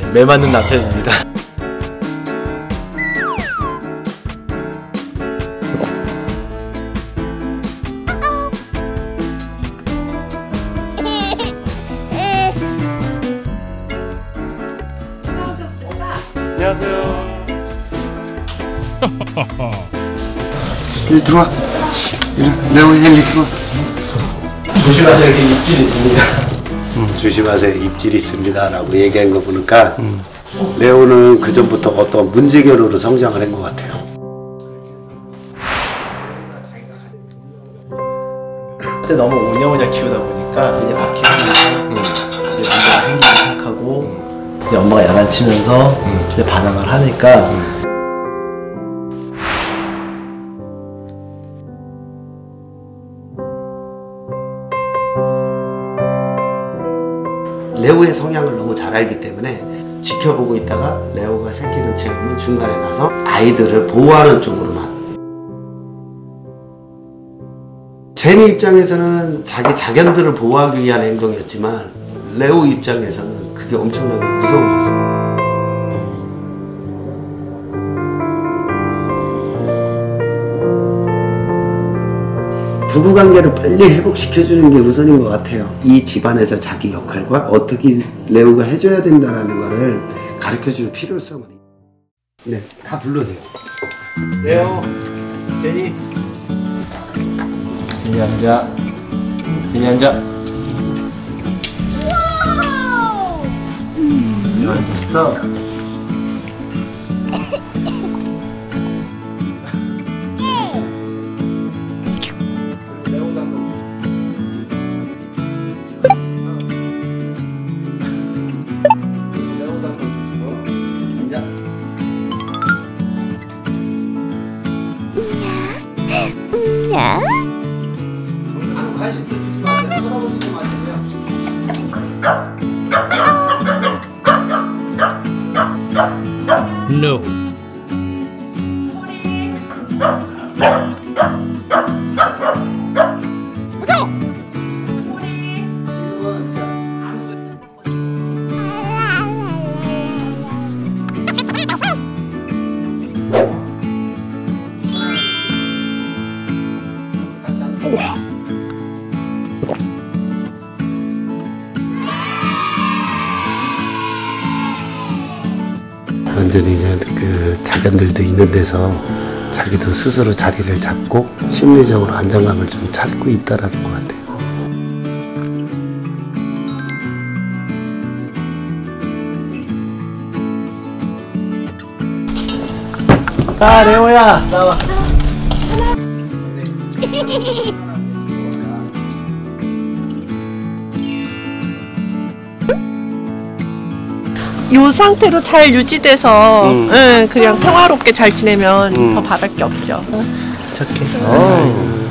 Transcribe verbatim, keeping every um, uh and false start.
매 맞는 남편입니다. 안녕하세요. 이리 들어와. 이리, 레오야 일리 들어와. 조심하세요, 이렇게 입질이 있습니다. 음, 조심하세요, 입질이 있습니다 라고 얘기한 거 보니까 음. 레오는 그 전부터 어떤 문제견으로 성장을 한 것 같아요. 그때 너무 오냐오냐 키우다 보니까 이제 막히면 음. 이제 문제가 생기기 시작하고 음. 이제 엄마가 야단치면서 음. 이제 반항을 하니까 음. 레오의 성향을 너무 잘 알기 때문에 지켜보고 있다가 레오가 새끼는 채우면 중간에 가서 아이들을 보호하는 쪽으로만. 제니 입장에서는 자기 자견들을 보호하기 위한 행동이었지만 레오 입장에서는 그게 엄청나게 무서운 거죠. 부부관계를 빨리 회복시켜주는 게 우선인 것 같아요. 이 집안에서 자기 역할과 어떻게 레오가 해줘야 된다는 거를 가르쳐줄 필요성은. 네, 다 불러세요. 레오, 제니. 제니 앉아. 제니 앉아. 음, 앉았어. 야. 아무 관심도 주지 마세요. 쳐다보지도 마세요. No. 완전히 이제 그 자견들도 있는 데서 자기도 스스로 자리를 잡고 심리적으로 안정감을 좀 찾고 있다라는 것 같아요. 아, 레오야, 나와. 이 상태로 잘 유지돼서 음. 응, 그냥 평화롭게 잘 지내면 음. 더 바랄 게 없죠. 착해. 어.